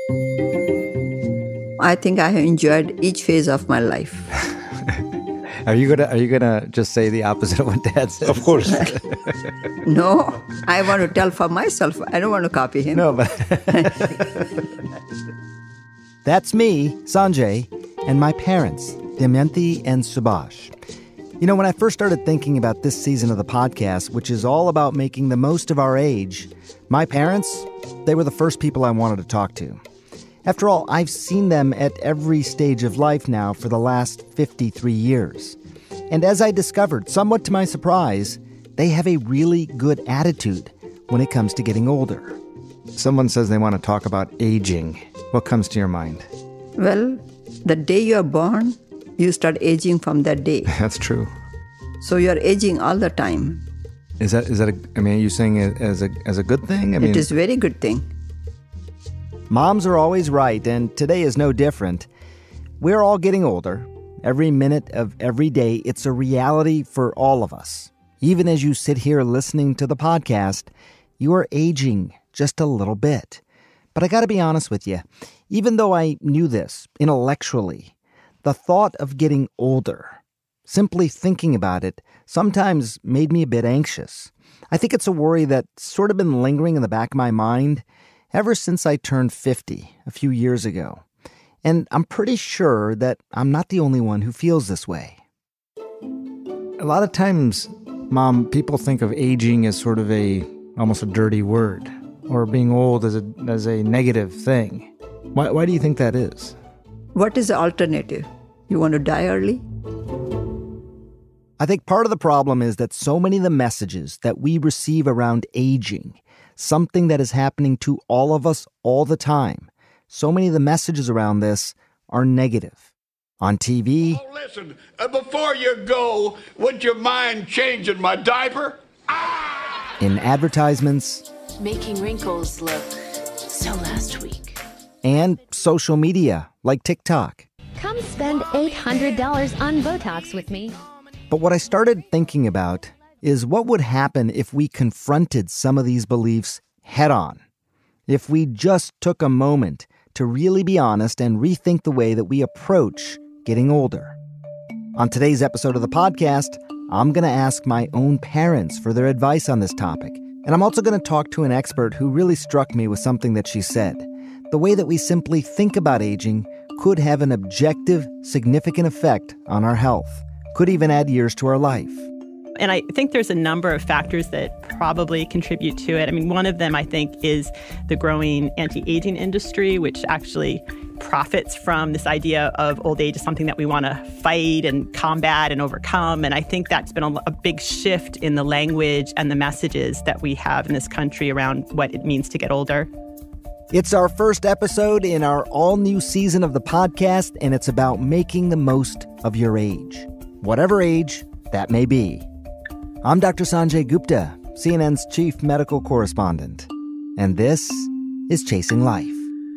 I think I have enjoyed each phase of my life. Are you gonna just say the opposite of what Dad says? Of course. No, I want to tell for myself. I don't want to copy him. No, but that's me, Sanjay, and my parents, Damayanti and Subhash. You know, when I first started thinking about this season of the podcast, which is all about making the most of our age, my parents, they were the first people I wanted to talk to. After all, I've seen them at every stage of life now for the last 53 years. And as I discovered, somewhat to my surprise, they have a really good attitude when it comes to getting older. Someone says they want to talk about aging. What comes to your mind? Well, the day you are born, you start aging from that day. That's true. So you are aging all the time. Is that are you saying it as a good thing? It is a very good thing. Moms are always right, and today is no different. We're all getting older. Every minute of every day, it's a reality for all of us. Even as you sit here listening to the podcast, you are aging just a little bit. But I got to be honest with you. Even though I knew this intellectually, the thought of getting older, simply thinking about it, sometimes made me a bit anxious. I think it's a worry that's sort of been lingering in the back of my mind ever since I turned 50 a few years ago. And I'm pretty sure that I'm not the only one who feels this way. A lot of times, Mom, people think of aging as sort of almost a dirty word, or being old as a negative thing. Why do you think that is? What is the alternative? You want to die early? I think part of the problem is that so many of the messages that we receive around aging, something that is happening to all of us all the time, so many of the messages around this are negative. On TV... Oh, listen, before you go, would you mind changing my diaper? Ah! In advertisements... Making wrinkles look so last week. And social media, like TikTok. Come spend $800 on Botox with me. But what I started thinking about is what would happen if we confronted some of these beliefs head on. If we just took a moment to really be honest and rethink the way that we approach getting older. On today's episode of the podcast, I'm going to ask my own parents for their advice on this topic. And I'm also going to talk to an expert who really struck me with something that she said. The way that we simply think about aging could have an objective, significant effect on our health. Could even add years to our life. And I think there's a number of factors that probably contribute to it. I mean, one of them, I think, is the growing anti-aging industry, which actually profits from this idea of old age as something that we want to fight and combat and overcome. And I think that's been a big shift in the language and the messages that we have in this country around what it means to get older. It's our first episode in our all-new season of the podcast, and it's about making the most of your age. Whatever age that may be. I'm Dr. Sanjay Gupta, CNN's Chief Medical Correspondent, and this is Chasing Life.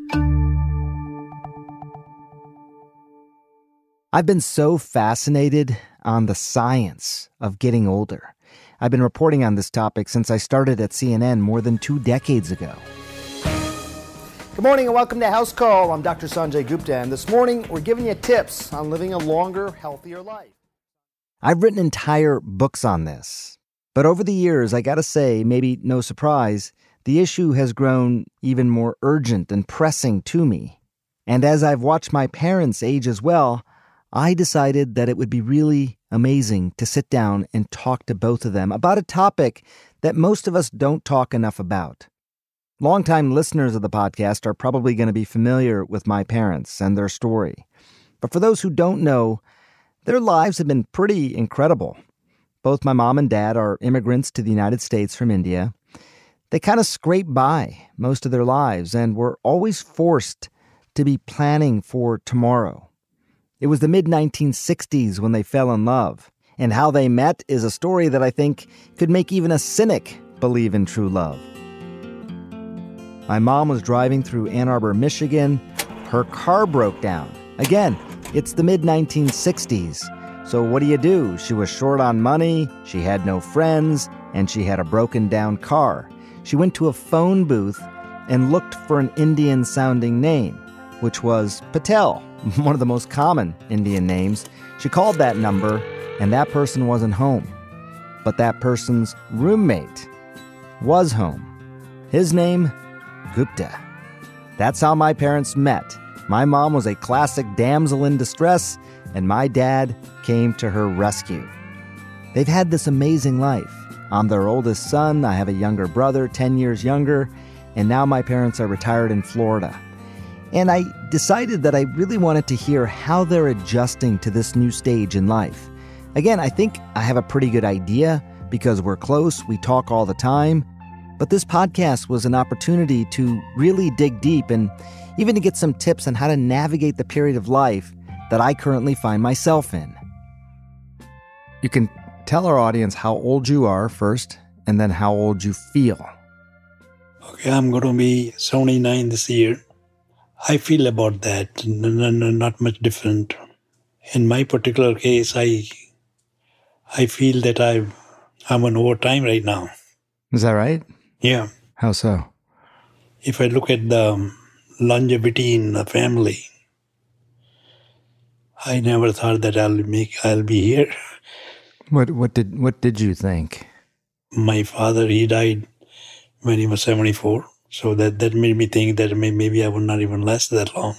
I've been so fascinated on the science of getting older. I've been reporting on this topic since I started at CNN more than 2 decades ago. Good morning and welcome to House Call. I'm Dr. Sanjay Gupta, and this morning we're giving you tips on living a longer, healthier life. I've written entire books on this, but over the years, I gotta say, maybe no surprise, the issue has grown even more urgent and pressing to me. And as I've watched my parents age as well, I decided that it would be really amazing to sit down and talk to both of them about a topic that most of us don't talk enough about. Longtime listeners of the podcast are probably going to be familiar with my parents and their story. But for those who don't know, their lives have been pretty incredible. Both my mom and dad are immigrants to the United States from India. They kind of scraped by most of their lives and were always forced to be planning for tomorrow. It was the mid-1960s when they fell in love. And how they met is a story that I think could make even a cynic believe in true love. My mom was driving through Ann Arbor, Michigan. Her car broke down. Again, it's the mid-1960s. So what do? She was short on money, she had no friends, and she had a broken down car. She went to a phone booth and looked for an Indian-sounding name, which was Patel, one of the most common Indian names. She called that number, and that person wasn't home. But that person's roommate was home. His name, Gupta. That's how my parents met. My mom was a classic damsel in distress, and my dad came to her rescue. They've had this amazing life. I'm their oldest son. I have a younger brother, 10 years younger, and now my parents are retired in Florida. And I decided that I really wanted to hear how they're adjusting to this new stage in life. Again, I think I have a pretty good idea because we're close, we talk all the time. But this podcast was an opportunity to really dig deep and even to get some tips on how to navigate the period of life that I currently find myself in. You can tell our audience how old you are first, and then how old you feel. Okay, I'm going to be 79 this year. I feel about that, not much different. In my particular case, I feel that I'm on overtime right now. Is that right? Yeah. How so? If I look at the longevity in the family, I never thought that I'll be here. What did you think? My father, he died when he was 74. So that made me think that maybe I would not even last that long.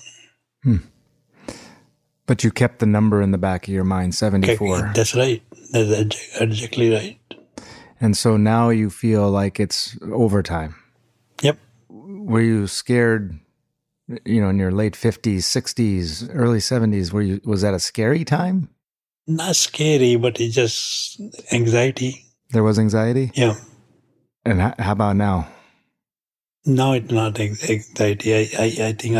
But you kept the number in the back of your mind, 74. That's right. That's exactly right. And so now you feel like it's overtime. Yep. Were you scared, in your late 50s, 60s, early 70s? Was that a scary time? Not scary, but it's just anxiety. There was anxiety? Yeah. And how about now? Now it's not anxiety. I think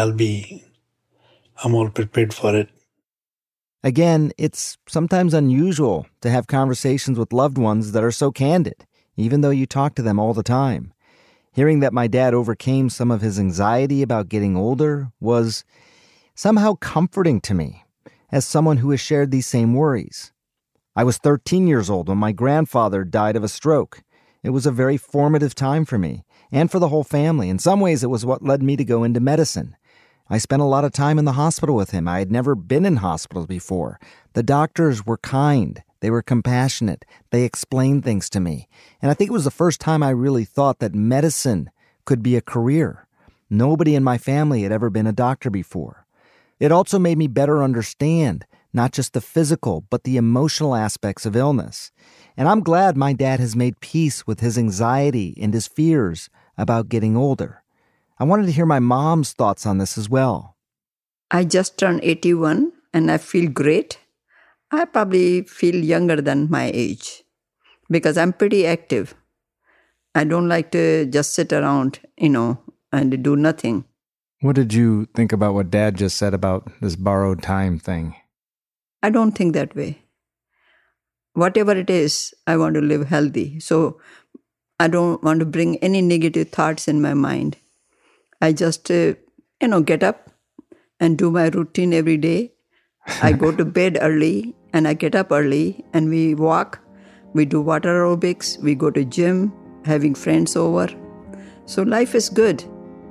I'm all prepared for it. Again, it's sometimes unusual to have conversations with loved ones that are so candid, even though you talk to them all the time. Hearing that my dad overcame some of his anxiety about getting older was somehow comforting to me, as someone who has shared these same worries. I was 13 years old when my grandfather died of a stroke. It was a very formative time for me, and for the whole family. In some ways, it was what led me to go into medicine. I spent a lot of time in the hospital with him. I had never been in hospitals before. The doctors were kind. They were compassionate. They explained things to me. And I think it was the first time I really thought that medicine could be a career. Nobody in my family had ever been a doctor before. It also made me better understand not just the physical, but the emotional aspects of illness. And I'm glad my dad has made peace with his anxiety and his fears about getting older. I wanted to hear my mom's thoughts on this as well. I just turned 81 and I feel great. I probably feel younger than my age because I'm pretty active. I don't like to just sit around, and do nothing. What did you think about what Dad just said about this borrowed time thing? I don't think that way. Whatever it is, I want to live healthy. So I don't want to bring any negative thoughts in my mind. I just, get up and do my routine every day. I go to bed early and I get up early and we walk. We do water aerobics. We go to gym, having friends over. So life is good.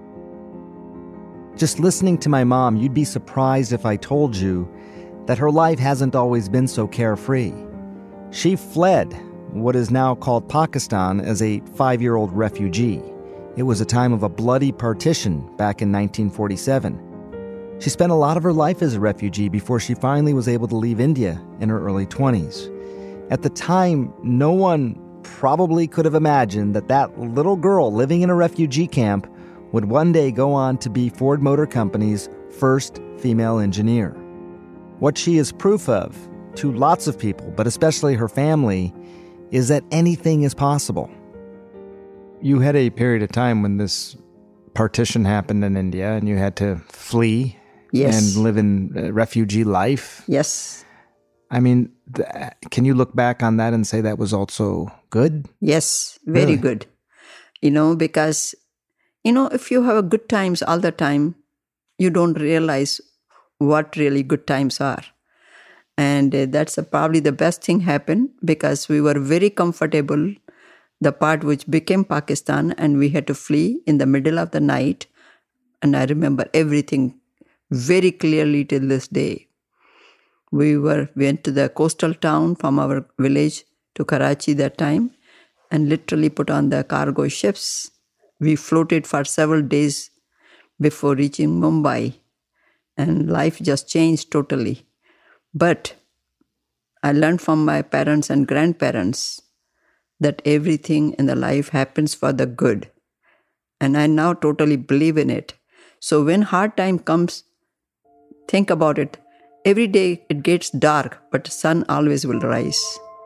Just listening to my mom, you'd be surprised if I told you that her life hasn't always been so carefree. She fled what is now called Pakistan as a 5-year-old refugee. It was a time of a bloody partition back in 1947. She spent a lot of her life as a refugee before she finally was able to leave India in her early 20s. At the time, no one probably could have imagined that little girl living in a refugee camp would one day go on to be Ford Motor Company's first female engineer. What she is proof of, to lots of people, but especially her family, is that anything is possible. You had a period of time when this partition happened in India and you had to flee and live in refugee life. Yes. I mean, can you look back on that and say that was also good? Yes, very good. Because, if you have good times all the time, you don't realize what really good times are. And that's probably the best thing happened because we were very comfortable the part which became Pakistan, and we had to flee in the middle of the night. And I remember everything very clearly till this day. We went to the coastal town from our village to Karachi that time and literally put on the cargo ships. We floated for several days before reaching Mumbai, and life just changed totally. But I learned from my parents and grandparents that everything in the life happens for the good. And I now totally believe in it. So when hard time comes, think about it. Every day it gets dark, but the sun always will rise.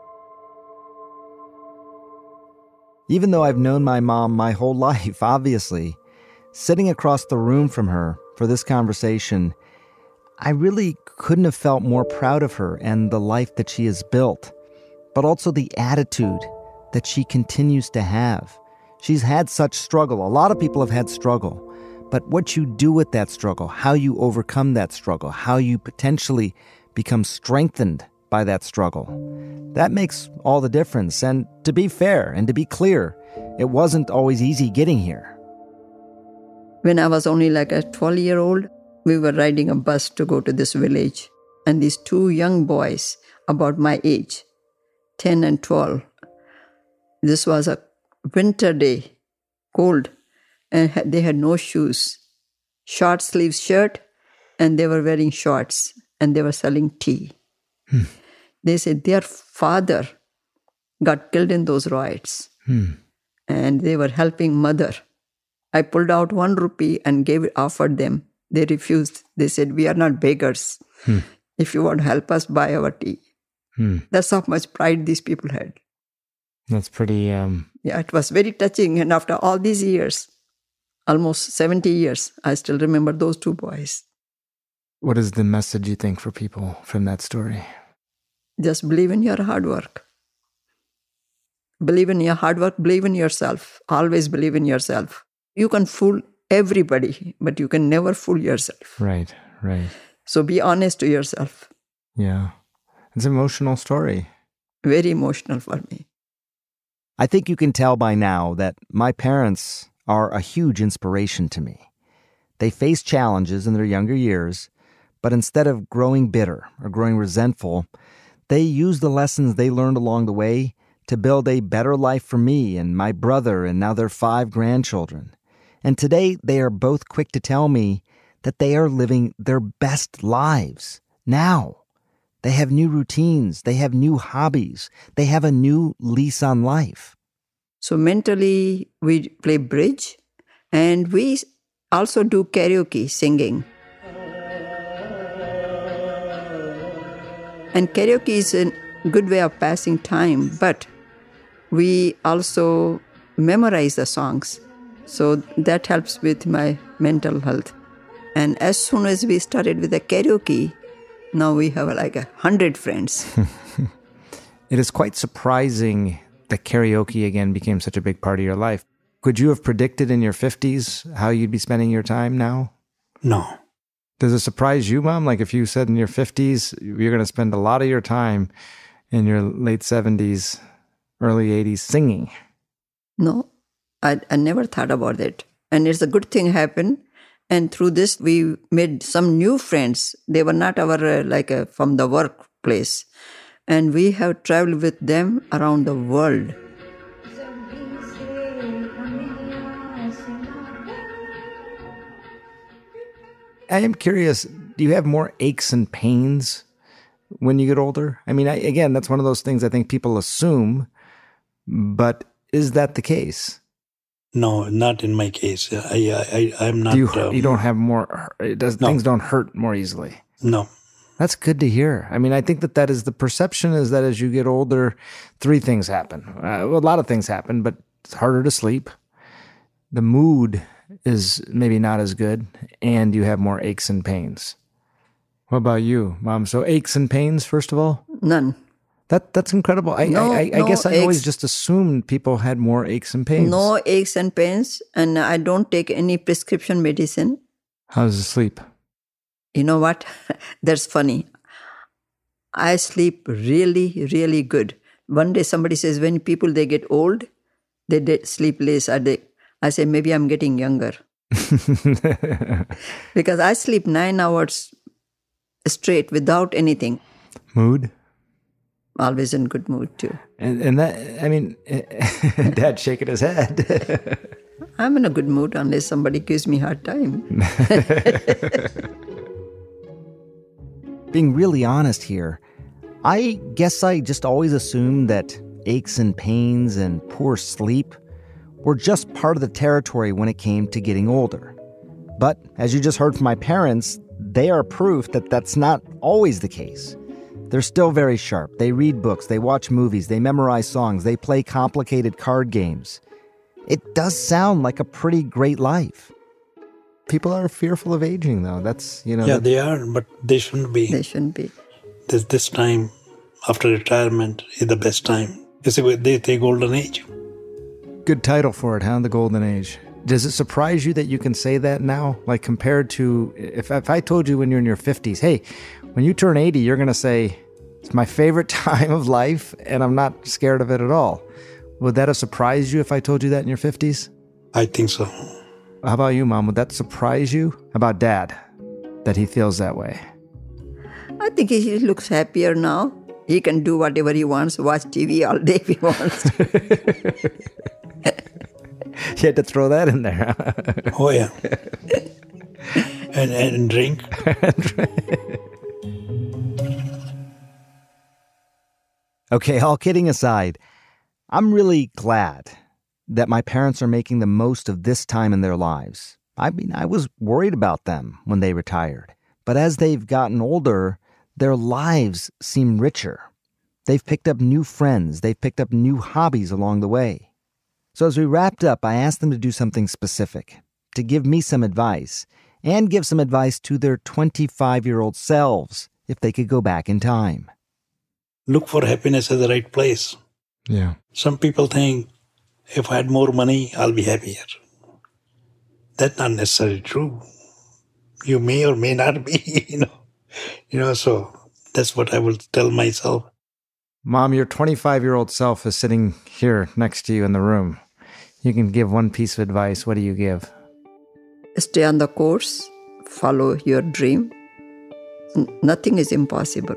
Even though I've known my mom my whole life, obviously, sitting across the room from her for this conversation, I really couldn't have felt more proud of her and the life that she has built, but also the attitude that she continues to have. She's had such struggle. A lot of people have had struggle. But what you do with that struggle, how you overcome that struggle, how you potentially become strengthened by that struggle, that makes all the difference. And to be fair and to be clear, it wasn't always easy getting here. When I was only like a 12-year-old, we were riding a bus to go to this village. And these two young boys, about my age, 10 and 12, this was a winter day, cold, and they had no shoes, short sleeves shirt, and they were wearing shorts, and they were selling tea. They said their father got killed in those riots, and they were helping mother. I pulled out 1 rupee and offered them. They refused. They said, we are not beggars. If you want to help us, buy our tea. That's how much pride these people had. That's pretty... Yeah, it was very touching. And after all these years, almost 70 years, I still remember those two boys. What is the message you think for people from that story? Just believe in your hard work. Believe in your hard work, believe in yourself. Always believe in yourself. You can fool everybody, but you can never fool yourself. Right. So be honest to yourself. Yeah. It's an emotional story. Very emotional for me. I think you can tell by now that my parents are a huge inspiration to me. They faced challenges in their younger years, but instead of growing bitter or growing resentful, they used the lessons they learned along the way to build a better life for me and my brother and now their 5 grandchildren. And today they are both quick to tell me that they are living their best lives now. They have new routines, they have new hobbies, they have a new lease on life. So mentally, we play bridge, and we also do karaoke, singing. And karaoke is a good way of passing time, but we also memorize the songs. So that helps with my mental health. And as soon as we started with the karaoke, now we have like 100 friends. It is quite surprising that karaoke again became such a big part of your life. Could you have predicted in your 50s how you'd be spending your time now? No. Does it surprise you, Mom? Like if you said in your 50s, you're going to spend a lot of your time in your late 70s, early 80s singing? No, I never thought about it. And it's a good thing happened. And through this, we made some new friends. They were not our, from the workplace. And we have traveled with them around the world. I am curious, do you have more aches and pains when you get older? I mean, again, that's one of those things I think people assume, but is that the case? No, not in my case. I'm not... You don't have more... Things don't hurt more easily? No. That's good to hear. I mean, I think that is the perception is that as you get older, 3 things happen. A lot of things happen, but it's harder to sleep. The mood is maybe not as good, and you have more aches and pains. What about you, Mom? So aches and pains, first of all? None. That's incredible. I guess I always just assumed people had more aches and pains. No aches and pains, and I don't take any prescription medicine. How does it sleep? You know what? That's funny. I sleep really, really good. One day somebody says when people, they get old, they did sleep less. I say, maybe I'm getting younger. Because I sleep 9 hours straight without anything. Mood? Always in good mood, too. And that, I mean, Dad's shaking his head. I'm in a good mood unless somebody gives me a hard time. Being really honest here, I guess I just always assumed that aches and pains and poor sleep were just part of the territory when it came to getting older. But as you just heard from my parents, they are proof that that's not always the case. They're still very sharp. They read books, they watch movies, they memorize songs, they play complicated card games. It does sound like a pretty great life. People are fearful of aging, though. That's, Yeah, they are, but they shouldn't be. They shouldn't be. This time, after retirement, is the best time. They take golden age. Good title for it, huh? The Golden Age. Does it surprise you that you can say that now? Like compared to, if I told you when you're in your 50s, hey, when you turn 80, you're going to say, it's my favorite time of life, and I'm not scared of it at all. Would that have surprised you if I told you that in your 50s? I think so. How about you, Mom? Would that surprise you? How about Dad, that he feels that way? I think he looks happier now. He can do whatever he wants, watch TV all day if he wants. You had to throw that in there. Oh, yeah. and drink. Okay, all kidding aside, I'm really glad that my parents are making the most of this time in their lives. I mean, I was worried about them when they retired. But as they've gotten older, their lives seem richer. They've picked up new friends. They've picked up new hobbies along the way. So as we wrapped up, I asked them to do something specific, to give me some advice, and give some advice to their 25-year-old selves if they could go back in time. Look for happiness at the right place. Yeah. Some people think, if I had more money, I'll be happier. That's not necessarily true. You may or may not be, so that's what I will tell myself. Mom, your 25-year-old self is sitting here next to you in the room. You can give one piece of advice. What do you give? Stay on the course. Follow your dream. Nothing is impossible.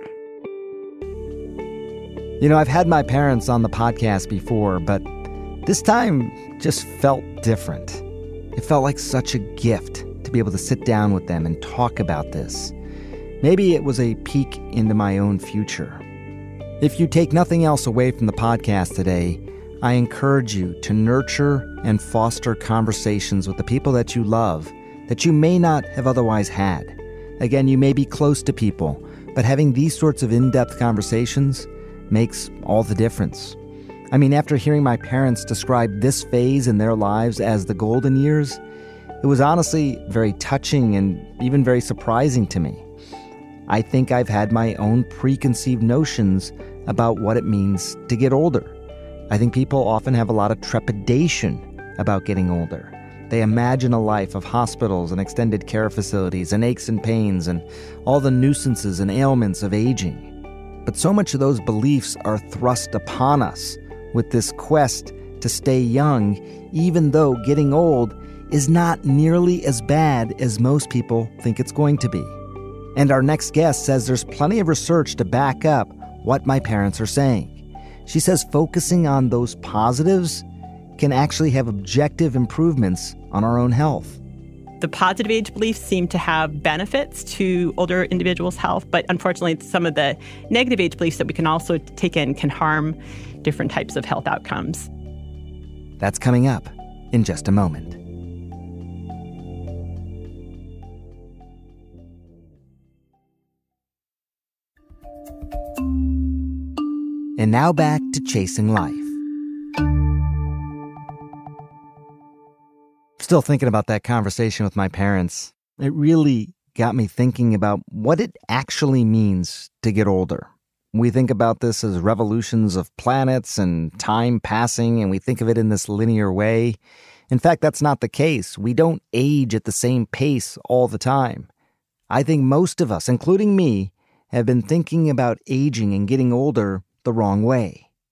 I've had my parents on the podcast before, but this time just felt different. It felt like such a gift to be able to sit down with them and talk about this. Maybe it was a peek into my own future. If you take nothing else away from the podcast today, I encourage you to nurture and foster conversations with the people that you love that you may not have otherwise had. Again, you may be close to people, but having these sorts of in-depth conversations makes all the difference. I mean, after hearing my parents describe this phase in their lives as the golden years, it was honestly very touching and even very surprising to me. I think I've had my own preconceived notions about what it means to get older. I think people often have a lot of trepidation about getting older. They imagine a life of hospitals and extended care facilities and aches and pains and all the nuisances and ailments of aging. But so much of those beliefs are thrust upon us with this quest to stay young, even though getting old is not nearly as bad as most people think it's going to be. And our next guest says there's plenty of research to back up what my parents are saying. She says focusing on those positives can actually have objective improvements on our own health. The positive age beliefs seem to have benefits to older individuals' health, but unfortunately, some of the negative age beliefs that we can also take in can harm different types of health outcomes. That's coming up in just a moment. And now back to Chasing Life. Still thinking about that conversation with my parents. It really got me thinking about what it actually means to get older. We think about this as revolutions of planets and time passing, and we think of it in this linear way. In fact, that's not the case. We don't age at the same pace all the time. I think most of us, including me, have been thinking about aging and getting older the wrong way.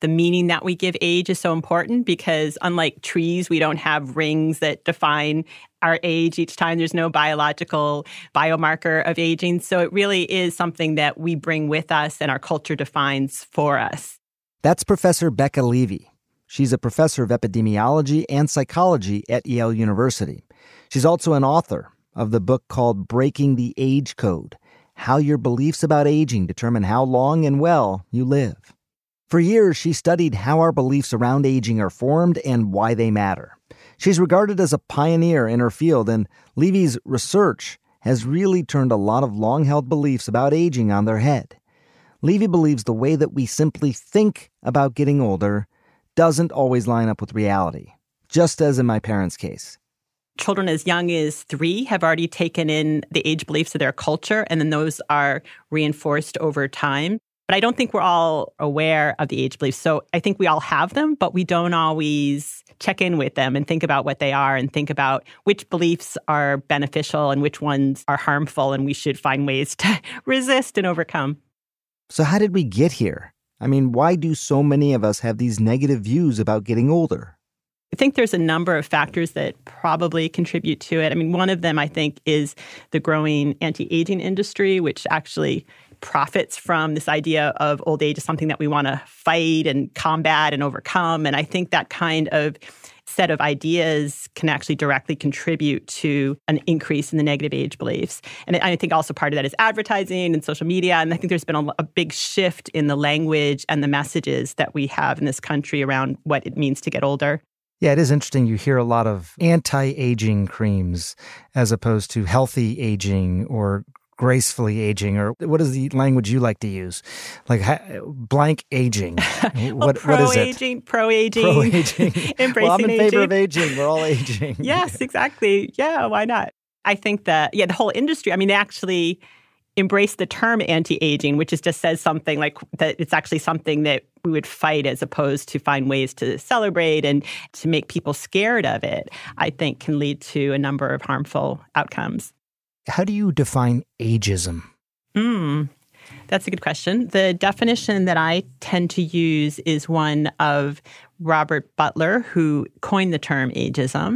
the meaning that we give age is so important because unlike trees, we don't have rings that define our age each time. There's no biological biomarker of aging. So it really is something that we bring with us and our culture defines for us. That's Professor Becca Levy. She's a professor of epidemiology and psychology at Yale University. She's also an author of the book called Breaking the Age Code: How Your Beliefs About Aging Determine How Long and Well You Live. For years, she studied how our beliefs around aging are formed and why they matter. She's regarded as a pioneer in her field, and Levy's research has really turned a lot of long-held beliefs about aging on their head. Levy believes the way that we simply think about getting older doesn't always line up with reality, just as in my parents' case. Children as young as 3 have already taken in the age beliefs of their culture, and then those are reinforced over time. But I don't think we're all aware of the age beliefs. So I think we all have them, but we don't always check in with them and think about what they are and think about which beliefs are beneficial and which ones are harmful, and we should find ways to resist and overcome. So how did we get here? I mean, why do so many of us have these negative views about getting older? I think there's a number of factors that probably contribute to it. I mean, one of them, I think, is the growing anti-aging industry, which actually profits from this idea of old age as something that we want to fight and combat and overcome. And I think that kind of set of ideas can actually directly contribute to an increase in the negative age beliefs. And I think also part of that is advertising and social media. And I think there's been a big shift in the language and the messages that we have in this country around what it means to get older. Yeah, it is interesting. You hear a lot of anti-aging creams as opposed to healthy aging or gracefully aging, or what is the language you like to use? Like blank aging. What is it? Pro-aging. Embracing well, I'm in aging. favor of aging. We're all aging. Yes, exactly. Yeah, why not? I think that, the whole industry, I mean, they actually embrace the term anti-aging, which just says something like that it's actually something that we would fight as opposed to find ways to celebrate and to make people scared of it, I think can lead to a number of harmful outcomes. How do you define ageism? That's a good question. The definition that I tend to use is one of Robert Butler, who coined the term ageism.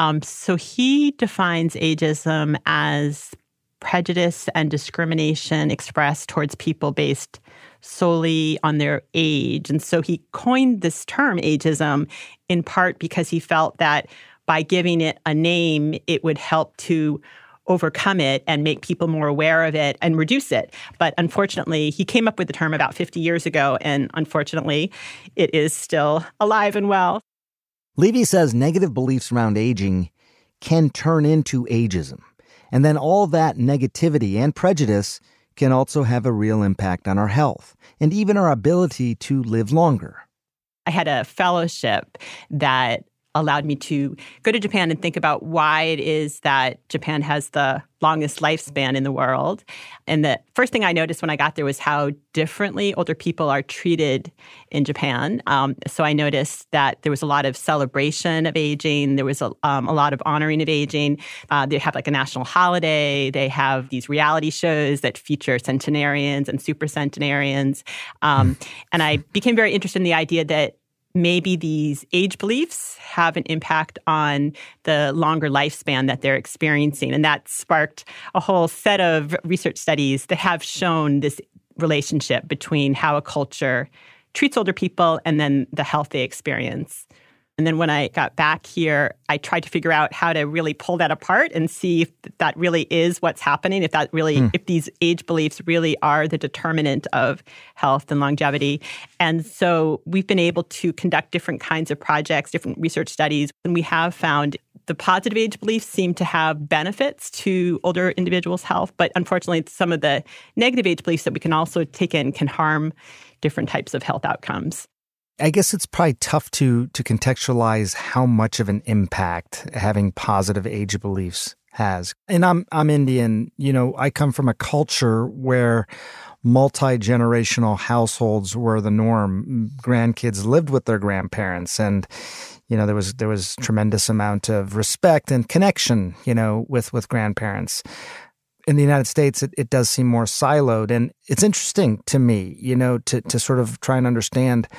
So he defines ageism as prejudice and discrimination expressed towards people based solely on their age. And so he coined this term ageism in part because he felt that by giving it a name, it would help to overcome it and make people more aware of it and reduce it. But unfortunately, he came up with the term about 50 years ago, and unfortunately, it is still alive and well. Levy says negative beliefs around aging can turn into ageism. And then all that negativity and prejudice can also have a real impact on our health and even our ability to live longer. I had a fellowship that allowed me to go to Japan and think about why it is that Japan has the longest lifespan in the world. And the first thing I noticed when I got there was how differently older people are treated in Japan. So I noticed that there was a lot of celebration of aging. There was a lot of honoring of aging. They have like a national holiday. They have these reality shows that feature centenarians and super centenarians. And I became very interested in the idea that maybe these age beliefs have an impact on the longer lifespan that they're experiencing. And that sparked a whole set of research studies that have shown this relationship between how a culture treats older people and then the health they experience. And then when I got back here, I tried to figure out how to really pull that apart and see if that really is what's happening, if that really, if these age beliefs really are the determinant of health and longevity. And so we've been able to conduct different kinds of projects, different research studies, and we have found the positive age beliefs seem to have benefits to older individuals' health, but unfortunately, some of the negative age beliefs that we can also take in can harm different types of health outcomes. I guess it's probably tough to contextualize how much of an impact having positive age beliefs has. And I'm Indian. You know, I come from a culture where multi-generational households were the norm. Grandkids lived with their grandparents, and you know there was tremendous amount of respect and connection, you know, with grandparents. In the United States, it does seem more siloed, and it's interesting to me, you know, to sort of try and understand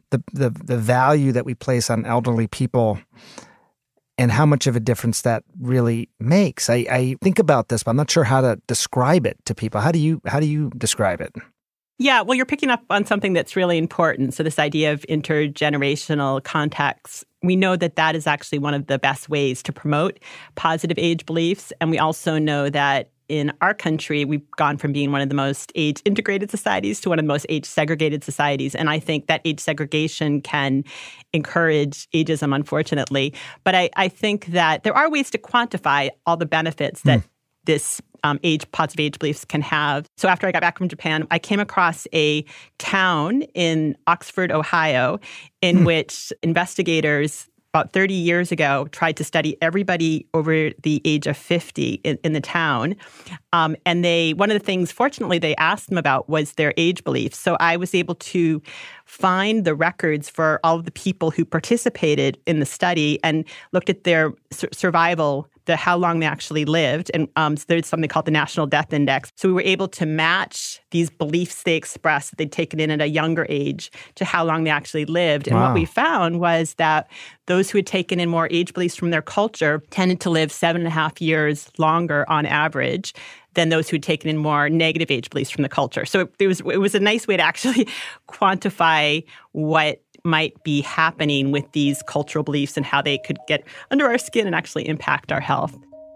the value that we place on elderly people and how much of a difference that really makes. I think about this, but I'm not sure how to describe it to people. How do you describe it? Yeah, well, you're picking up on something that's really important. So this idea of intergenerational contacts, we know that that is actually one of the best ways to promote positive age beliefs. And we also know that in our country, we've gone from being one of the most age-integrated societies to one of the most age-segregated societies. And I think that age segregation can encourage ageism, unfortunately. But I think that there are ways to quantify all the benefits that this positive age beliefs can have. So after I got back from Japan, I came across a town in Oxford, Ohio, in which investigators about 30 years ago tried to study everybody over the age of 50 in the town. And one of the things, fortunately, they asked them about was their age beliefs. So I was able to find the records for all of the people who participated in the study and looked at their survival, how long they actually lived. And so there's something called the National Death Index. So we were able to match these beliefs they expressed that they'd taken in at a younger age to how long they actually lived. And what we found was that those who had taken in more age beliefs from their culture tended to live 7.5 years longer on average than those who had taken in more negative age beliefs from the culture. So it was a nice way to actually quantify what might be happening with these cultural beliefs and how they could get under our skin and actually impact our health.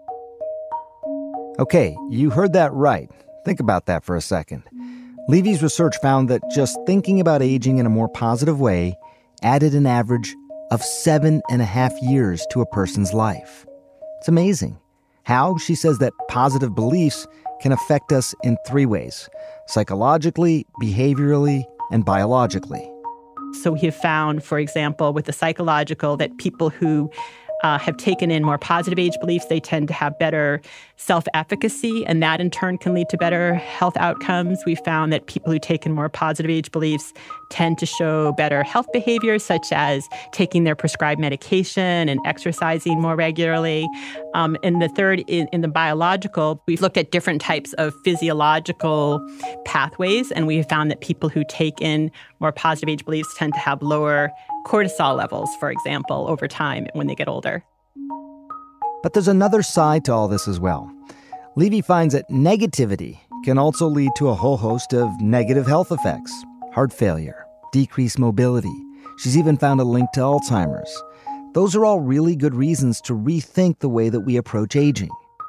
Okay, you heard that right. Think about that for a second. Levy's research found that just thinking about aging in a more positive way added an average of 7.5 years to a person's life. It's amazing. How? She says that positive beliefs can affect us in 3 ways: psychologically, behaviorally, and biologically. So we have found, for example, with the psychological, that people who have taken in more positive age beliefs, they tend to have better self-efficacy, and that in turn can lead to better health outcomes. We found that people who take in more positive age beliefs tend to show better health behaviors, such as taking their prescribed medication and exercising more regularly. And the third, in the biological, we've looked at different types of physiological pathways, and we have found that people who take in more positive age beliefs tend to have lower cortisol levels, for example, over time when they get older. But there's another side to all this as well. Levy finds that negativity can also lead to a whole host of negative health effects: heart failure, decreased mobility. She's even found a link to Alzheimer's. Those are all really good reasons to rethink the way that we approach aging.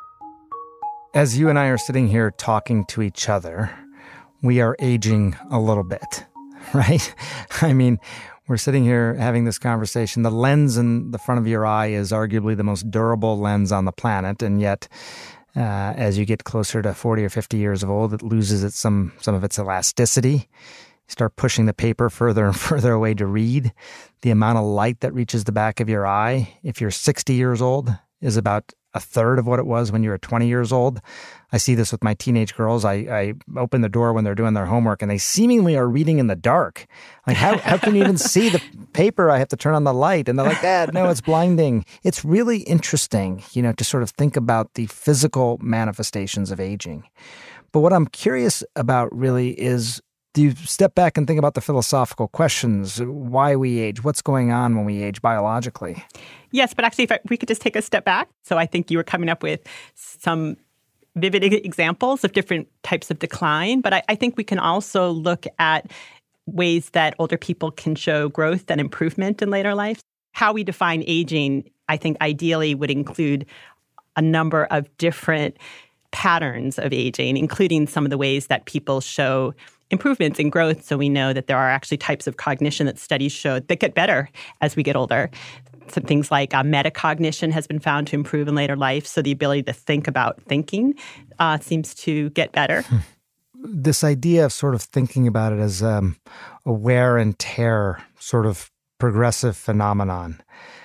As you and I are sitting here talking to each other, we are aging a little bit, right? I mean, we're sitting here having this conversation. The lens in the front of your eye is arguably the most durable lens on the planet, and yet as you get closer to 40 or 50 years of old, it loses some of its elasticity. You start pushing the paper further and further away to read. The amount of light that reaches the back of your eye, if you're 60 years old, is about a third of what it was when you were 20 years old. I see this with my teenage girls. I open the door when they're doing their homework, and they seemingly are reading in the dark. Like, how can you even see the paper? I have to turn on the light. And they're like, Dad, no, it's blinding. It's really interesting, to sort of think about the physical manifestations of aging. But what I'm curious about really is, do you step back and think about the philosophical questions? Why we age? What's going on when we age biologically? Yes, but actually, if we could just take a step back. So I think you were coming up with some vivid examples of different types of decline. But I think we can also look at ways that older people can show growth and improvement in later life. How we define aging, I think ideally would include a number of different patterns of aging, including some of the ways that people show improvements in growth. So we know that there are actually types of cognition that studies show that get better as we get older. Some things like metacognition has been found to improve in later life. So the ability to think about thinking seems to get better. This idea of sort of thinking about it as a wear and tear sort of progressive phenomenon,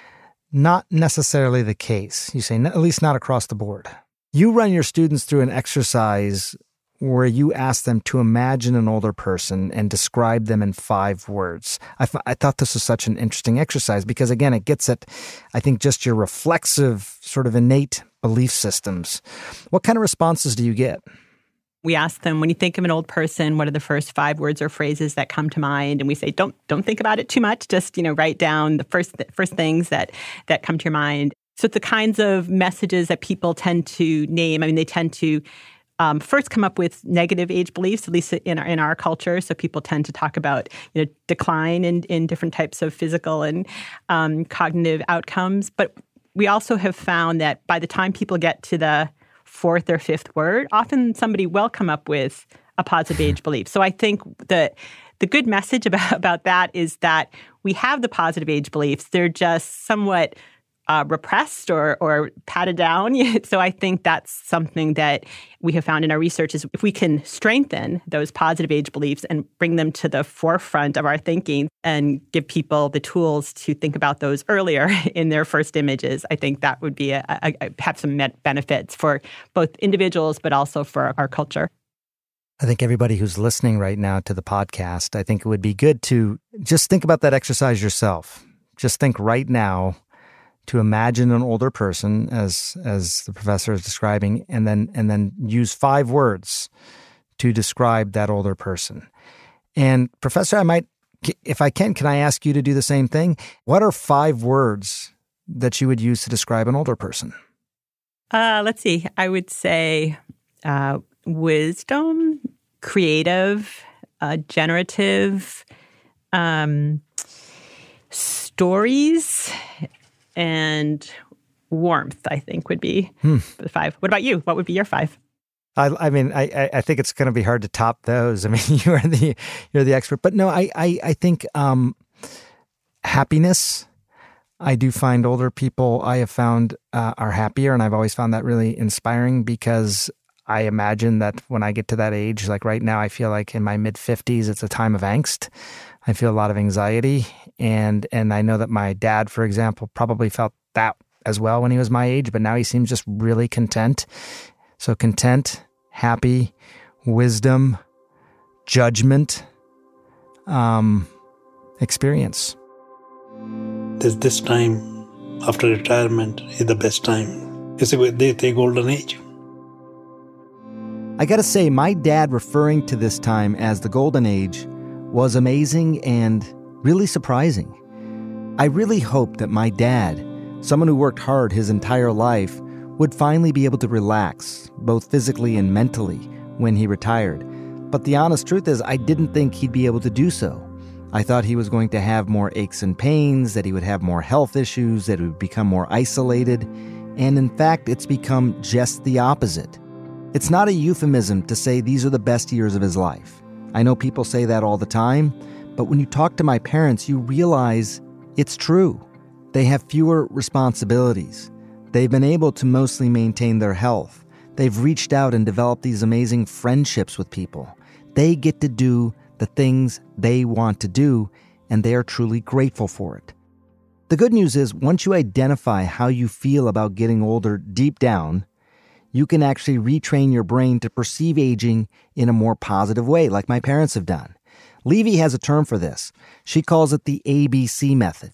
not necessarily the case. You say, at least not across the board. You run your students through an exercise where you ask them to imagine an older person and describe them in 5 words. I thought this was such an interesting exercise because, again, it gets at, I think, just your reflexive, sort of innate belief systems. What kind of responses do you get? We ask them, when you think of an old person, what are the first 5 words or phrases that come to mind? And we say, don't think about it too much. Just, write down the first things that come to your mind. So it's the kinds of messages that people tend to name. I mean, they tend to first come up with negative age beliefs, at least in our culture. So people tend to talk about decline in different types of physical and cognitive outcomes. But we also have found that by the time people get to the 4th or 5th word, often somebody will come up with a positive age belief. So I think that the good message about that is that we have the positive age beliefs. They're just somewhat repressed or patted down. So I think that's something that we have found in our research is if we can strengthen those positive age beliefs and bring them to the forefront of our thinking and give people the tools to think about those earlier in their first images, I think that would be have some benefits for both individuals but also for our culture. I think everybody who's listening right now to the podcast, I think it would be good to just think about that exercise yourself. Just think right now to imagine an older person, as the professor is describing, and then use 5 words to describe that older person. And Professor, if I can I ask you to do the same thing? What are 5 words that you would use to describe an older person? Let's see. I would say wisdom, creative, generative, stories, and warmth, I think, would be the 5. What about you? What would be your 5? I mean, I think it's going to be hard to top those. I mean, you're the expert. But no, I think happiness. I do find older people I have found are happier, and I've always found that really inspiring because I imagine that when I get to that age, like right now, I feel like in my mid-50s, it's a time of angst. I feel a lot of anxiety, and I know that my dad, for example, probably felt that as well when he was my age, but now he seems just really content. So content, happy, wisdom, judgment, experience. This time after retirement is the best time. They take golden age. I gotta say, my dad referring to this time as the golden age was amazing and really surprising. I really hope that my dad, someone who worked hard his entire life, would finally be able to relax, both physically and mentally, when he retired. But the honest truth is, I didn't think he'd be able to do so. I thought he was going to have more aches and pains, that he would have more health issues, that he would become more isolated. And in fact, it's become just the opposite. It's not a euphemism to say these are the best years of his life. I know people say that all the time, but when you talk to my parents, you realize it's true. They have fewer responsibilities. They've been able to mostly maintain their health. They've reached out and developed these amazing friendships with people. They get to do the things they want to do, and they are truly grateful for it. The good news is, once you identify how you feel about getting older deep down, you can actually retrain your brain to perceive aging in a more positive way, like my parents have done. Levy has a term for this. She calls it the ABC method.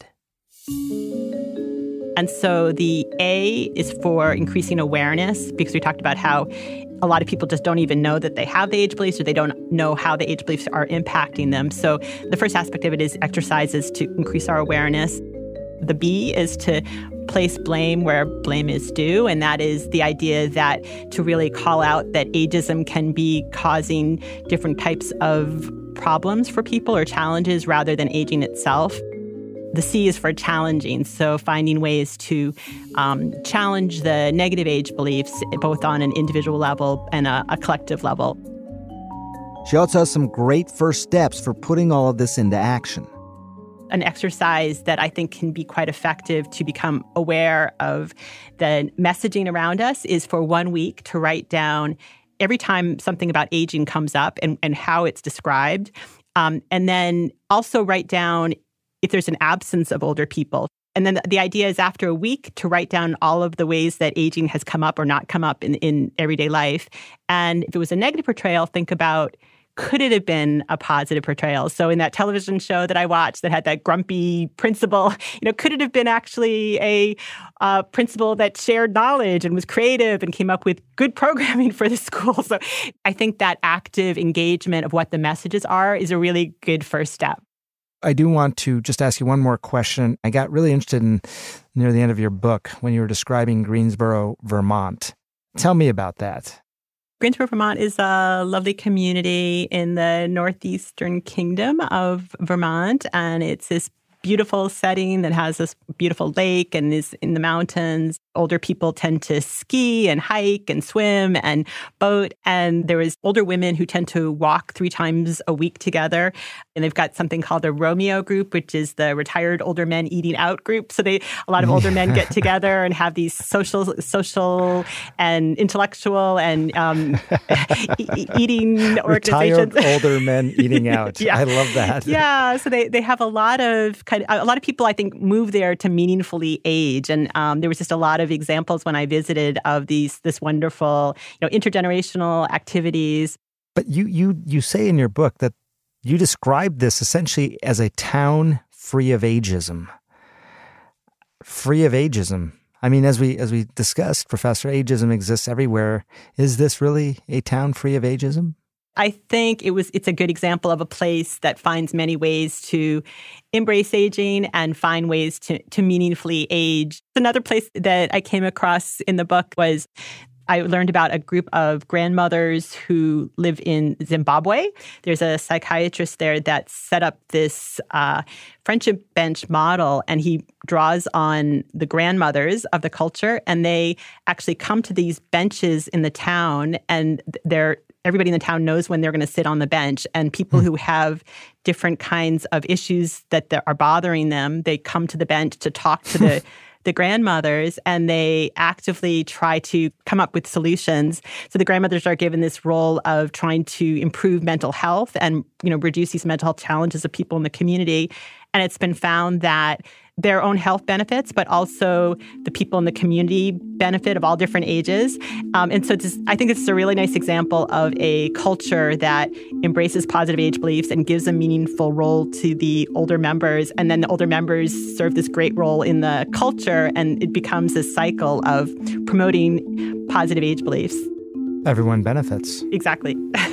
And so the A is for increasing awareness, because we talked about how a lot of people just don't even know that they have the age beliefs, or they don't know how the age beliefs are impacting them. So the first aspect of it is exercises to increase our awareness. The B is to place blame where blame is due, and that is the idea that to really call out that ageism can be causing different types of problems for people or challenges rather than aging itself. The C is for challenging, so finding ways to challenge the negative age beliefs, both on an individual level and a collective level. She also has some great first steps for putting all of this into action. An exercise that I think can be quite effective to become aware of the messaging around us is for 1 week to write down every time something about aging comes up and how it's described. And then also write down if there's an absence of older people. And then the idea is after a week to write down all of the ways that aging has come up or not come up in everyday life. And if it was a negative portrayal, think about could it have been a positive portrayal? So in that television show that I watched that had that grumpy principal, could it have been actually a principal that shared knowledge and was creative and came up with good programming for the school? So I think that active engagement of what the messages are is a really good first step. I do want to just ask you one more question. I got really interested in near the end of your book when you were describing Greensboro, Vermont. Tell me about that. Greensboro, Vermont is a lovely community in the northeastern kingdom of Vermont, and it's this beautiful setting that has this beautiful lake and is in the mountains. Older people tend to ski and hike and swim and boat. And there is older women who tend to walk 3 times a week together. And they've got something called a Romeo group, which is the retired older men eating out group. So a lot of older men get together and have these social and intellectual and eating organizations. Retired older men eating out. Yeah. I love that. Yeah. So they have a lot of people, I think, move there to meaningfully age. And there was just a lot of examples when I visited of this wonderful, intergenerational activities. But you say in your book that you describe this essentially as a town free of ageism. Free of ageism. I mean, as we discussed, Professor, ageism exists everywhere. Is this really a town free of ageism? I think it's a good example of a place that finds many ways to embrace aging and find ways to meaningfully age. Another place that I came across in the book was I learned about a group of grandmothers who live in Zimbabwe. There's a psychiatrist there that set up this friendship bench model, and he draws on the grandmothers of the culture, and they actually come to these benches in the town, and everybody in the town knows when they're going to sit on the bench. And people who have different kinds of issues that are bothering them, they come to the bench to talk to the grandmothers, and they actively try to come up with solutions. So the grandmothers are given this role of trying to improve mental health and, reduce these mental health challenges of people in the community. And it's been found that their own health benefits, but also the people in the community benefit of all different ages. And so I think it's a really nice example of a culture that embraces positive age beliefs and gives a meaningful role to the older members. And then the older members serve this great role in the culture, and it becomes this cycle of promoting positive age beliefs. Everyone benefits. Exactly.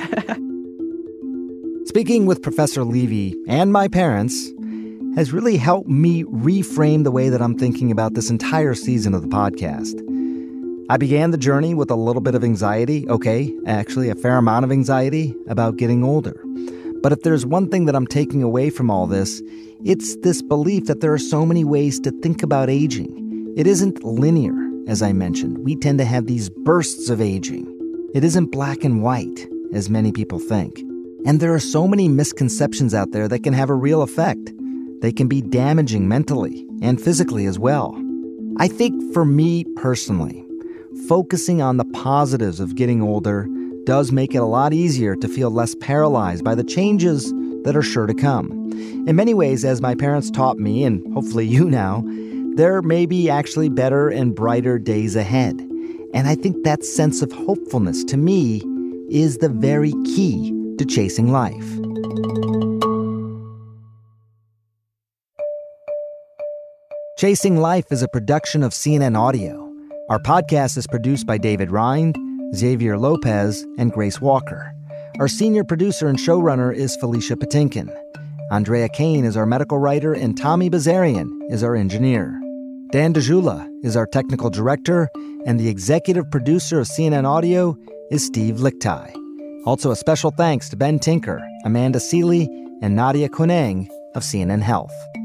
Speaking with Professor Levy and my parents has really helped me reframe the way that I'm thinking about this entire season of the podcast. I began the journey with a little bit of anxiety, actually a fair amount of anxiety about getting older. But if there's one thing that I'm taking away from all this, it's this belief that there are so many ways to think about aging. It isn't linear, as I mentioned. We tend to have these bursts of aging. It isn't black and white, as many people think. And there are so many misconceptions out there that can have a real effect. They can be damaging mentally and physically as well. I think for me personally, focusing on the positives of getting older does make it a lot easier to feel less paralyzed by the changes that are sure to come. In many ways, as my parents taught me, and hopefully you now, there may be actually better and brighter days ahead. And I think that sense of hopefulness, to me, is the very key to chasing life. Chasing Life is a production of CNN Audio. Our podcast is produced by David Rind, Xavier Lopez, and Grace Walker. Our senior producer and showrunner is Felicia Patinkin. Andrea Kane is our medical writer, and Tommy Bazarian is our engineer. Dan DeJula is our technical director, and the executive producer of CNN Audio is Steve Lichtai. Also a special thanks to Ben Tinker, Amanda Seeley, and Nadia Kuneng of CNN Health.